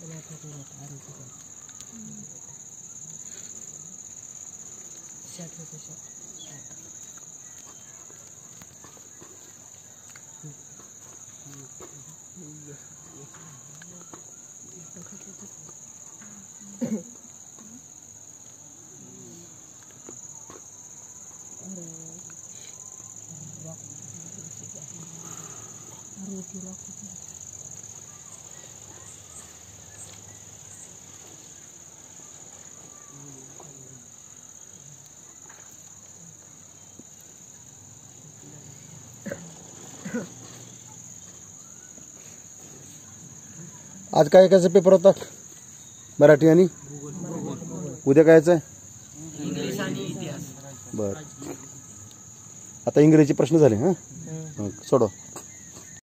आज काय काय पेपर होता? मराठी आणि उद्या कायचं आहे? इंग्लिश आणि इतिहास. बर, आता इंग्रजी प्रश्न झाले. हां, सोडव.